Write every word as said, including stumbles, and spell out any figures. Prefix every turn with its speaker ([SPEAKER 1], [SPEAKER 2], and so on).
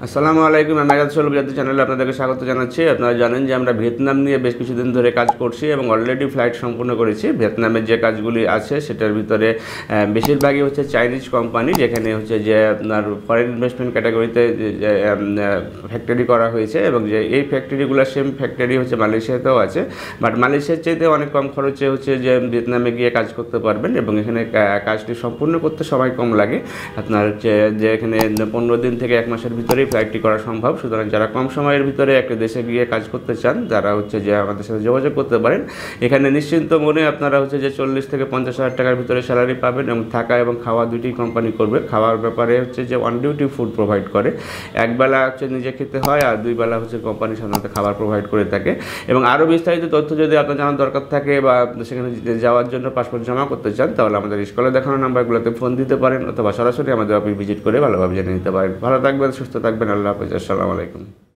[SPEAKER 1] আসসালামু আলাইকুম। আমি আজাদ সোহেল গুজরাতি চ্যানেলে আপনাদেরকে স্বাগত জানাচ্ছি। আপনারা জানেন যে আমরা ভিয়েতনাম নিয়ে বেশ কিছুদিন ধরে কাজ করছি এবং অলরেডি ফ্লাইট সম্পূর্ণ করেছি। ভিয়েতনামের যে কাজগুলি আছে সেটার ভিতরে বেশিরভাগই হচ্ছে চাইনিজ কোম্পানি, যেখানে হচ্ছে যে আপনার ফরেন ইনভেস্টমেন্ট ক্যাটাগরিতে ফ্যাক্টরি করা হয়েছে এবং যে এই ফ্যাক্টরিগুলো সেম ফ্যাক্টরি হচ্ছে মালয়েশিয়াতেও আছে, বাট মালয়েশিয়ার চাইতে অনেক কম খরচে হচ্ছে যে ভিয়েতনামে গিয়ে কাজ করতে পারবেন এবং এখানে কাজটি সম্পূর্ণ করতে সময় কম লাগে। আপনার হচ্ছে যে এখানে পনেরো দিন থেকে এক মাসের ভিতরেই ফ্লাইটটি করা সম্ভব। সুতরাং যারা কম সময়ের ভিতরে একটা দেশে গিয়ে কাজ করতে চান তারা হচ্ছে যে আমাদের সাথে যোগাযোগ করতে পারেন। এখানে নিশ্চিন্ত মনে আপনারা হচ্ছে যে চল্লিশ থেকে পঞ্চাশ হাজার টাকার ভিতরে স্যালারি পাবেন এবং থাকা এবং খাওয়া দুইটি কোম্পানি করবে। খাওয়ার ব্যাপারে হচ্ছে যে অন ডিউটি ফুড প্রোভাইড করে, একবেলা হচ্ছে নিজে খেতে হয় আর দুই বেলা হচ্ছে কোম্পানি সাধারণত খাবার প্রোভাইড করে থাকে। এবং আরও বিস্তারিত তথ্য যদি আপনার জানার দরকার থাকে বা সেখানে যাওয়ার জন্য পাসপোর্ট জমা করতে চান তাহলে আমাদের স্কুলে দেখানো নাম্বারগুলোতে ফোন দিতে পারেন অথবা সরাসরি আমাদের অফিস ভিজিট করে ভালোভাবে জেনে নিতে পারেন। ভালো থাকবেন, সুস্থ থাকবেন। আল্লাহ হাফেজ। আসসালামু আলাইকুম।